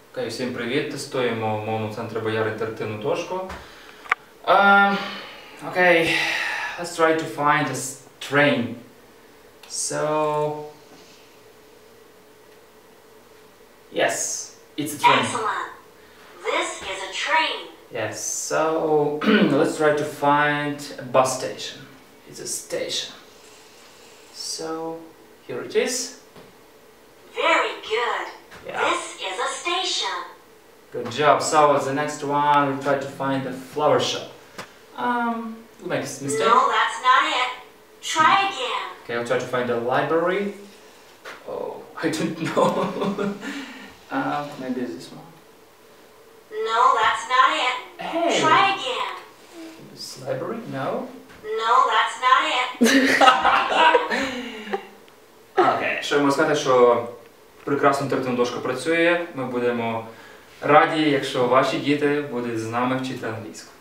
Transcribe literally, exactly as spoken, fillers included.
Окей, всім привіт! Тестуємо в мовному центрі Бояр інтерактивну дошку. Uh, okay, let's try to find a train. So, yes, it's a train. Excellent. This is a train. Yes, so let's try to find a bus station. It's a station. So, here it is. Very good. Yeah. This is a station. Good job. So the next one, we try to find a flower shop. Um, we make a mistake. No, that's not it. Try again. Okay, I'll try to find a library. Oh, I don't know. uh, maybe it's this one. No, that's not it. Hey. Try again. This library? No. No, that's not it. Try again. Окей, що я можу сказати, що прекрасно інтерактивна дошка працює. Ми будемо раді, якщо ваші діти будуть з нами вчити англійську.